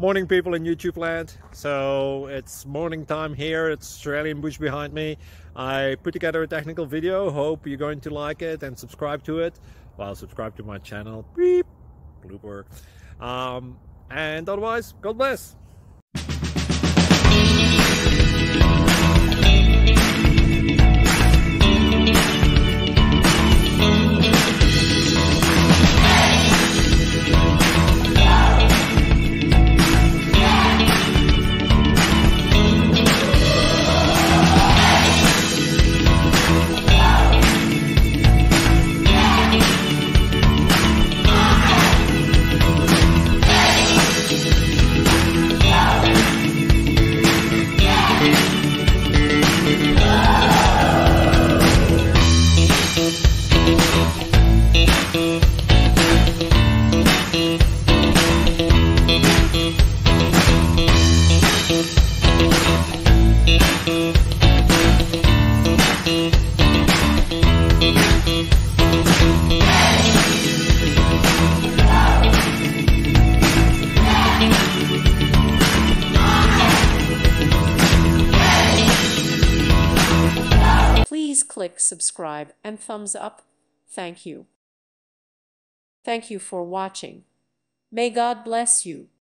Morning people in YouTube land. So it's morning time here. It's Australian bush behind me. I put together a technical video. Hope you're going to like it and subscribe to it. Well, subscribe to my channel. Beep. Blooper. And otherwise, God bless. Please click subscribe and thumbs up. Thank you. Thank you for watching. May God bless you.